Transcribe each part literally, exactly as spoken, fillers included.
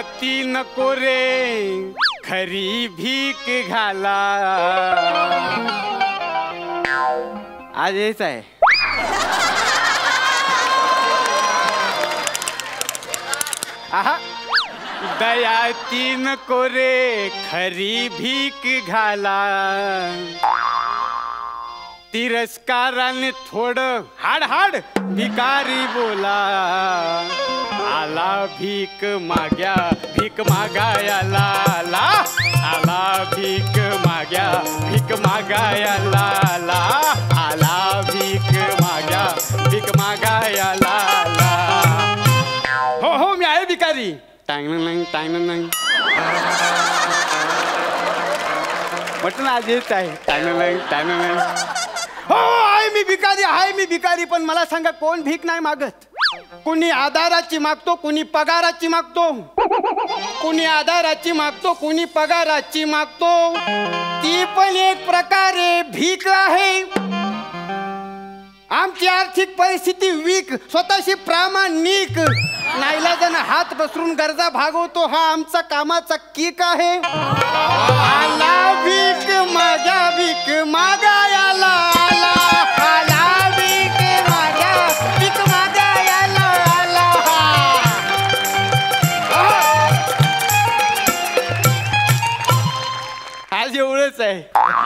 ती नको रे खरी भीक घाला. आज हेच आहे. आहा दया ती नको रे खरी भीक घाला. तिरस्काराने थोडं हाड हाड भिकारी बोला. आला भीक माग्या भीक मागायला आला. आला भीक माग्या भीक मागायला आला. आला भीक माग्या भीक मागायला आला. हो हो मी आहे भिकारी. टांग नाही टांग नाही म्हटलं ना आज येत आहे. टांग नाही टांग नाही. हो आहे मी भिकारी आहे मी भिकारी. पण मला सांगा कोण भीक नाही मागत. कुणी आधाराची मागतो कुणी पगाराची मागतो. कुणी आधाराची मागतो कुणी पगाराची मागतो. ती पण एक प्रकारे भीक आहे. आमची आर्थिक परिस्थिती वीक स्वतःशी प्रामाणिक. नाईलाजानं हात पसरून गरजा भागवतो हा आमचा कामाचा किक आहे. आला भीक माझ्या भीक मागायला आला. आला भीक माझ्या भीक मागायला आला. आज एवढंच आहे.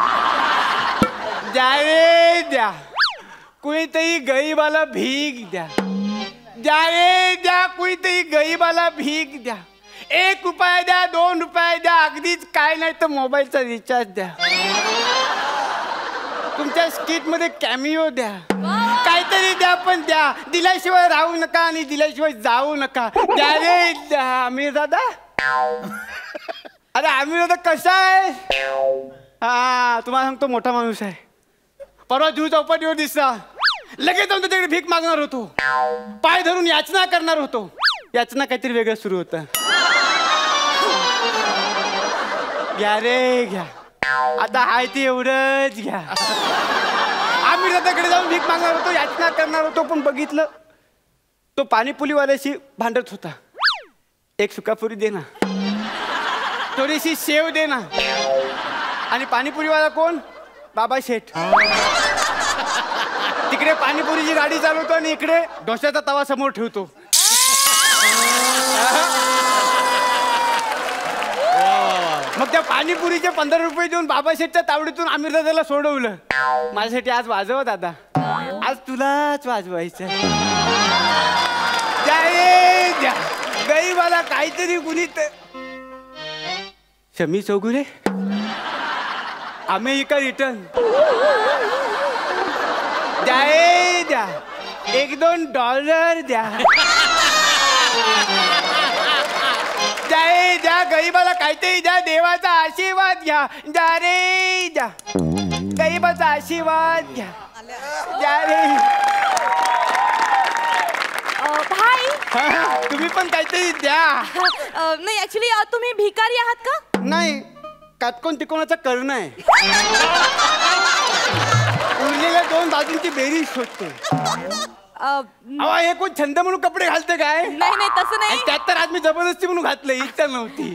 द्या रे द्या कुणीतरी गरीबाला भीक द्या. द्या रे द्या कुणीतरी गरीबाला भीक द्या. एक रुपया द्या दोन रुपये द्या अगदीच काय नाही तर मोबाईलचा रिचार्ज द्या. तुमच्या स्किट मध्ये कॅमिओ द्या. काहीतरी द्या पण द्या. दिल्याशिवाय राहू नका आणि दिल्याशिवाय जाऊ नका. द्या रे द्या. आमिर दादा अरे आमिर दादा कसा आहे. हा तुम्हाला सांगतो मोठा माणूस आहे. परवा जीव चौपाटीवर दिसला. लगेच जाऊन त्याच्याकडे भीक मागणार होतो. पाय धरून याचना करणार होतो. याचना काहीतरी वेगळं सुरू होतं. घ्या रे घ्या आता हाय ते एवढंच घ्या. आम्ही दादाकडे जाऊन भीक मागणार होतो याचना करणार होतो. पण बघितलं तो पाणीपुरीवाल्याशी भांडत होता. एक सुकापुरी दे ना थोडीशी शेव दे ना. आणि पाणीपुरीवाला कोण बाबा शेठ. तिकडे पाणीपुरीची गाडी चालवतो आणि इकडे डोश्याचा तवा समोर ठेवतो. मग त्या पाणीपुरीचे पंधरा रुपये देऊन बाबा शेठच्या तावडीतून आमिर दादाला सोडवलं. माझ्यासाठी आज वाजव दादा. आज तुलाच वाजवायचं. द्या गरीबाला काहीतरी कुणी शमी चौगुले अमेरिका रिटर्न द्या द्या एक दोन डॉलर द्या. द्या द्या गरीबाला काहीतरी द्या. देवाचा आशीर्वाद घ्या. द्या रे द्या गरीबाचा आशीर्वाद घ्या. द्या रे भाई तुम्ही पण काहीतरी द्या. नाही ऍक्च्युली तुम्ही भिकारी आहात का. नाही काटकोन तिकोणाचं कर्ण आहे. उरलेल्या दोन बाजूंची बेरीज शोधतो. अहो हे कोण छंद म्हणून कपडे घालते काय. नाही नाही तसं नाही. त्यात तर आज मी जबरदस्ती म्हणून घातलं. इच्छा नव्हती.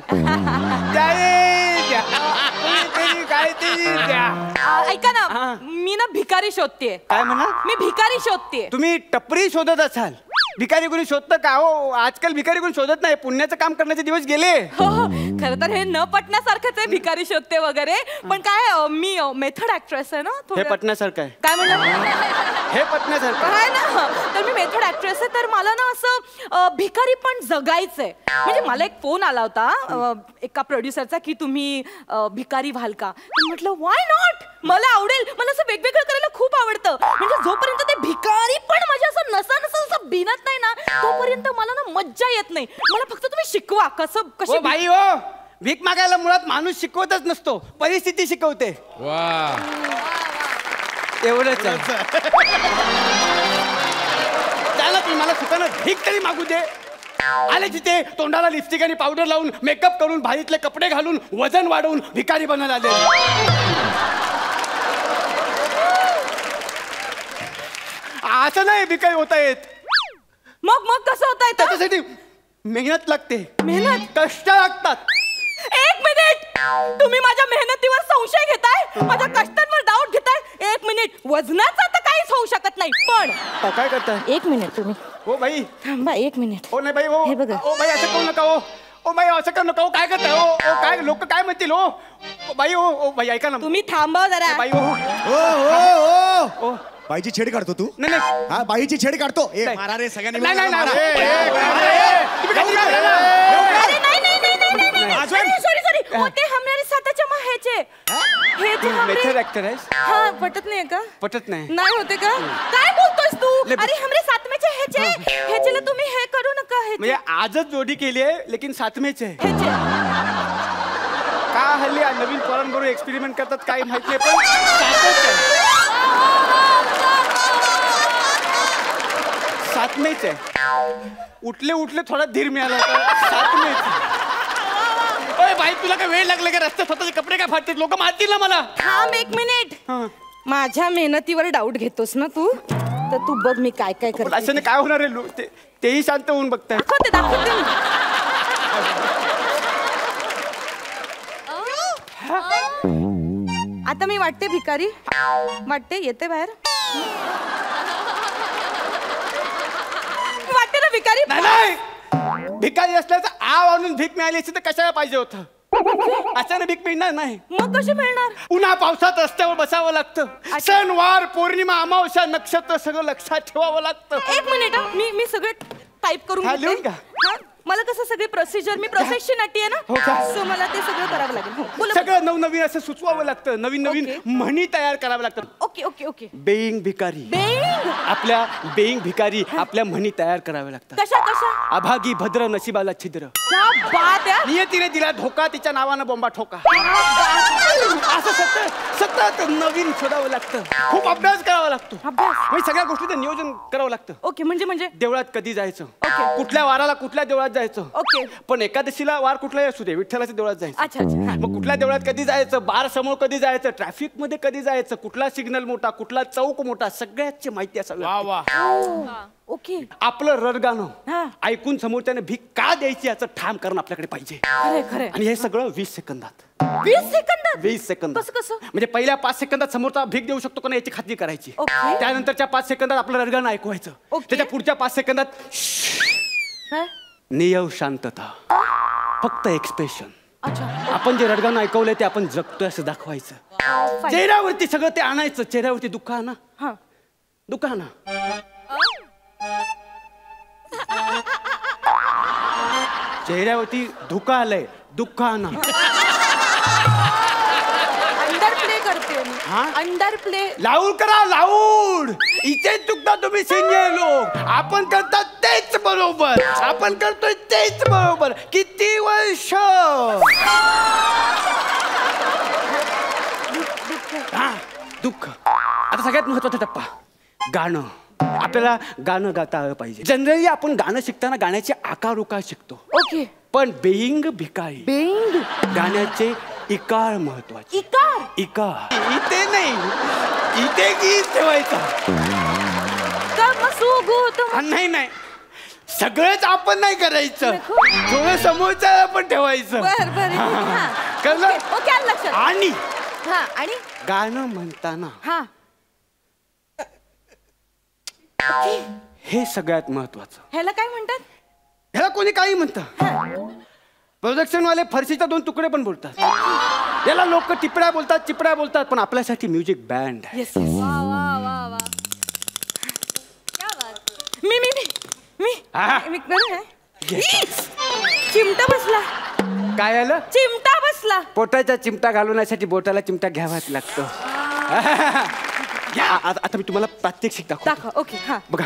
काहीतरी द्या. ऐका ना मी ना भिकारी शोधते. काय म्हणा. मी भिकारी शोधते. तुम्ही टपरी शोधत असाल. भिकारी कोणी शोधतं का हो. आजकाल भिकारी कोणी शोधत नाही. पुण्याचं काम करण्याचे दिवस गेले. खर तर हे न पटण्यासारखंच आहे भिकारी शोधते वगैरे. पण काय मी मेथड ऍक्ट्रेस आहे ना. हे पटण्यासारखं आहे. काय म्हणलं हे पटण्यासारखं आहे ना. तर मी मेथड ऍक्ट्रेस आहे. तर मला ना असं भिकारी पण जगायचंय. म्हणजे मला एक फोन आला होता एका प्रोड्युसरचा की तुम्ही भिकारी व्हाल का. म्हटलं वाय नॉट. मला आवडेल. मला असं वेगवेगळं करायला खूप आवडतं. म्हणजे जोपर्यंत ते भिकारी पण माझ्या असं नसा नसा असं बिनत नाही ना तोपर्यंत मला ना मज्जा येत नाही. मला फक्त तुम्ही शिकवा कसं कशी. बाई हो भीक मागायला मुळात माणूस शिकवतच नसतो. परिस्थिती शिकवते. वा एवढंच त्याला तुम्ही मला सुखानं भीक तरी मागू दे. आले तिथे तोंडाला लिपस्टिक आणि पावडर लावून मेकअप करून भारीतले कपडे घालून वजन वाढवून भिकारी बनत आले. असं नाही भिकारी होता येत. मग मग कसं होता येत. त्याच्यासाठी मेहनत लागते, मेहनत कष्ट लागतात. एक मिनिट, तुम्ही माझ्या मेहनतीवर संशय घेताय, माझ्या कष्टांवर डाऊट घेताय. एक मिनिट, वजनाचा तर काहीच होऊ शकत नाही, पण अहो, काय करताय? एक मिनिट तुम्ही हो बाई, थांबा एक मिनिट. ओ नाही बाई, हो हे बघा. ओ बाई असं करू नका. हो ओ बाई असं करू नका. हो काय करताय? ओ ओ काय लोक काय म्हणतील? हो ओ बाई, हो ओ बाई ऐका ना तुम्ही थांबा जरा. बाई. हो ओ ओ ओ बाईची छेड काढतो तू? नाही नाही हा बाईची छेड काढतो. ए नाही. मारा रे सगळ्यांनी नाही मिळून नाही मारा. नाही. ए, ए, ए, ए, ए, ए, तुम्ही काय करताय? अरे नाही नाही नाही नाही नाही, नाही वाजवेन. सॉरी सॉरी, होते हमनारे साताच्या माहेचे हे जे हमरे मेथड ऍक्टर आहेस? हा पटत नाही का? पटत नाही. नाही होते का? काय बोलतोस तू? ले- अरे हमरे सातमेचे ह्याचे ह्याचेला तुम्ही हे करू नका. म्हणजे ह्याचे आजच जोडी केली आहे लेकिन सातमेच आहे. ह्याचे का हल्ली आ नवीन पोरांबरोबर एक्सपेरिमेंट करतात काही माहित नाही, पण सातच आहे. सातमेच आहे. उठले उठले थोडा धीर मिळाला होता. सातमेच. ओय बाई, तुला काय वेळ लागला का? रस्त्यात स्वतःचे कपडे काय फाटतील? लोक मारतील ना मला. थांब एक मिनिट. माझ्या मेहनतीवर डाऊट घेतोस ना तू, तर तू बघ मी काय काय पण करते. अशाने काय होणार आहे? लो- ते- तेही शांत होऊन बघताय. दाखवते दाखवते मी. आता मी वाटते भिकारी वाटते, येते बाहेर. वाटते ना भिकारी. नाही नाही, भिकारी असल्याचं आव आणून भीक मिळाली असती तर कशाला पाहिजे होतं? अचानक भीक मिळणार नाही. मग कशी मिळणार? उन्हा पावसात रस्त्यावर बसावं लागतं. सण वार पौर्णिमा अमावस्या नक्षत्र सगळं लक्षात ठेवावं लागतं. एक मिनिट हा. मी मी सगळं टाईप करून हा, घेते. लिहून घ्या. हा, मला कसं सगळी प्रोसिजर, मी प्रोसेसची नटी आहे हो ना, का? सो मला ते सगळं करावं लागेल. हो, बोला. सगळं नवनवीन असं सुचवावं लागतं. नवीन नवीन ओके. म्हणी तयार करावं लागतं. Okay okay okay. बेईंग भिकारी. बेंग आपल्या बेईंग भिकारी आपल्या म्हणी तयार कराव्या लागतात. कशा कशा? अभागी भद्र नशिबाला छिद्र. क्या बात आहे. नियतीने दिला धोका, तिच्या नावानं बोंबा ठोका. क्या बात आहे. असं सतत सतत नवीन शोधावं लागतं. खूप अभ्यास करावा लागतो. अभ्यास. म्हणजे सगळ्या गोष्टीचं नियोजन करावं लागतं. ओके म्हणजे म्हणजे देवळात कधी जायचं, ओके. कुठल्या वाराला कुठल्या देवळात जायचं. ओके. पण एकादशीला वार कुठलाही असू दे, विठ्ठलाच्या देवळात जायचं. अच्छा अच्छा. हा. मग कुठल्या देवळात कधी जायचं, बार समोर कधी जायचं, ट्रॅफिक मध्ये कधी जायचं, कुठला सिग्नल मोठा, कुठला चौक मोठा, सगळ्याची माहिती असावी. ओके. आपलं रडगाणं हा. ऐकून समोरच्याने भीक का द्यायची याचं ठाम करणं आपल्याकडे पाहिजे. खरे खरे. आणि हे सगळं वीस सेकंदात. वीस सेकंदात. वीस सेकंदात. कसं कसं? म्हणजे पहिल्या पाच सेकंदात समोरचा भीक देऊ शकतो का नाही याची खात्री करायची. ओके. त्यानंतरच्या पाच सेकंदात आपलं रडगाणं ऐकवायचं. ओके. त्याच्या पुढच्या पाच सेकंदात काय? नियव शांतता, फक्त एक्सप्रेशन. अच्छा. आपण जे रडगाणं ऐकवलंय ते आपण जगतोय असं दाखवायचं. फाईन. चेहऱ्यावरती सगळं ते आणायचं. चेहऱ्यावरती दुःख आणा, हा. दुःख आणा. चेहऱ्यावरती धुका आलंय, दुःख आणा. अंडर प्ले करते मी. हा? Under play. लाऊड करा, लाऊड. इथे चुकता तुम्ही सिनियर लोक. आपण करतात तेच बरोबर, आपण करतोय तेच बरोबर. किती वर्ष. हा, दुःख. आता सगळ्यात महत्वाचा टप्पा, गाणं. आपल्याला गाणं गाता आलं पाहिजे. जनरली आपण गाणं शिकताना गाण्याचे आकार उकार शिकतो. ओके. पण बेईंग भिकारी बेंग. गाण्याचे इकार महत्वाचे. इकार. इकार इथे नाही, इथे गीत ठेवायचा. का मग सुगु होतं. हा, नाही नाही, सगळंच आपण नाही करायचं, थोडं समोरच्याला पण ठेवायचं. बर बर. हा. कळलं? ओके, ओके, आलं लक्षात. आणि हा. आणि गाणं म्हणताना हा. हे सगळ्यात महत्वाचं. ह्याला काय म्हणतात? ह्याला कोणी काही म्हणतं. प्रोडक्शन वाले फरशीचा दोन तुकडे पण बोलतात. याला लोक टिपड्या बोलतात, चिपड्या बोलतात, पण आपल्यासाठी म्युझिक बँड आहे. Yes yes. मी मी मी मी हा. मी करू काय? चिमटा बसला. काय आलं? चिमटा बसला. पोटाचा चिमटा घालवण्यासाठी बोटाला चिमटा घ्यावाच लागतो. आ- आ- आता मी तुम्हाला प्रात्यक्षिक दाखवतो. दाखव. ओके. हा. बघा.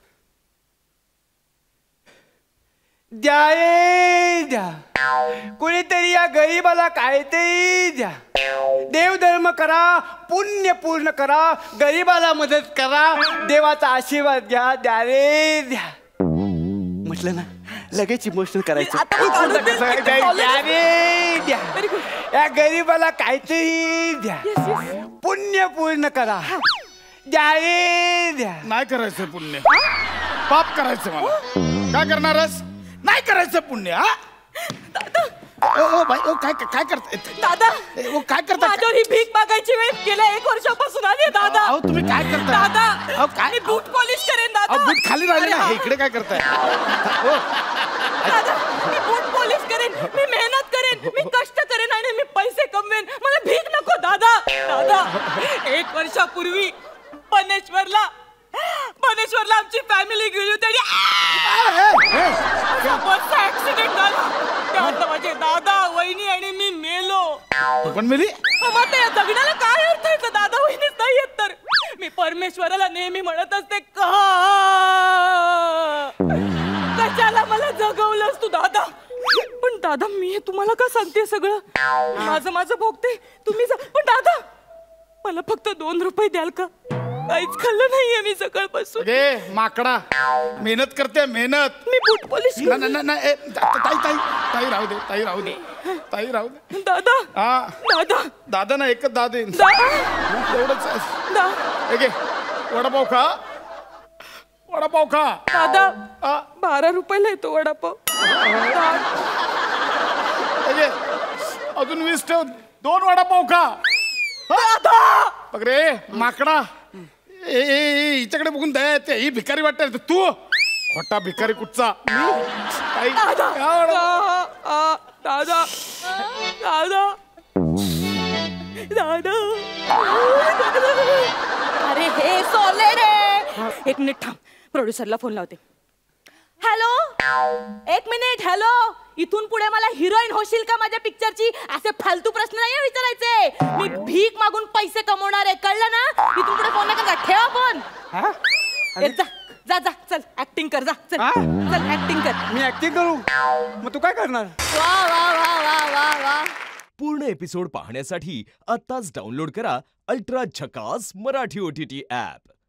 द्या रे द्या, कुणीतरी या गरीबाला काहीतरी द्या. देवधर्म करा, पुण्य पूर्ण करा, गरीबाला मदत करा, देवाचा आशीर्वाद घ्या. द्या रे द्या. म्हटलं ना, लगेच इमोशनल करायचं. आता मी काढून देईन. द्या रे द्या, Very good. या गरीबाला काहीतरी द्या. Yes yes. पुण्य पूर्ण करा. द्या रे द्या. नाही करायचं पुण्य, पाप करायचं मला. काय करणारस? नाही करायचं पुण्य हा दादा ओ ओ बाई ओ काय काय करताय दादा ए, ओ काय करताय माझ्यावर ही भीक मागायची वेळ गेल्या एक वर्षापासून आली आहे, दादा अहो तुम्ही काय करताय दादा अहो काय मी बूट पॉलिश करेन अहो दादा बूट खाली राहिले अरे, ना हा. इकडे काय करताय ओ दादा मी बूट पॉलिश करेन मी मेहनत करेन मी कष्ट करेन आणि मी पैसे कमवेन मला भीक नको दादा दादा एक वर्षापूर्वी पनेश्वरला पनेश्वरला आमची फॅमिली गेली होती आणि बसचा ऍक्सिडेंट झाला त्यात माझे दादा वहिनी आणि मी मेलो पण मिली मग त्या जगण्याला काय अर्थ आहे दादा वहिनीच नाही येत तर मी परमेश्वराला नेहमी म्हणत असते का कशाला मला जगवलंस तू दादा पण दादा मी हे तुम्हाला का सांगते सगळं माझं माझं भोगते तुम्ही जा- पण दादा मला फक्त दोन रुपये द्याल का काहीच खाल्लं नाहीये मी सकाळपासून अगे माकडा मेहनत करते मेहनत मी बूट पॉलिश ना ना ना ए, ताई ताई ताई राहू दे ताई राहू दे ताई राहू दे दादा हा दादा दादा ना एकच दादा येईन दादा एवढंच आहे. दा- हे घे, वडापाव खा वडापाव खा दादा हा, बारा रुपयाला येतो वडापाव हे घे. अजून वीस ठेव दोन वडापाव खा दादा बघ रे माकडा ए, ए, ए, हिच्याकडे बघून दया येते ही भिकारी वाटते रे. तू खोटा भिकारी कुठचा ताई, दादा खा वडापाव. आ, आ, दादा दादा दादा अरे हे सोले रे एक मिनिट थांब प्रोड्युसरला फोन लावते हॅलो एक मिनिट हॅलो इथून पुढे मला हिरोईन होशील का माझ्या पिक्चरची असे फालतू प्रश्न नाही विचारायचे मी भीक मागून पैसे कमवणार आहे कळलं ना इथून पुढे फोन नका ठेवा फोन हा? ए, जा जा जा चल ऍक्टिंग कर जा चल हा? चल ऍक्टिंग कर मी ऍक्टिंग करू मग तू काय करणार वा वा वा वा वा वा पूर्ण एपिसोड पाहण्यासाठी आत्ताच डाउनलोड करा अल्ट्रा झकास Marathi O T T app.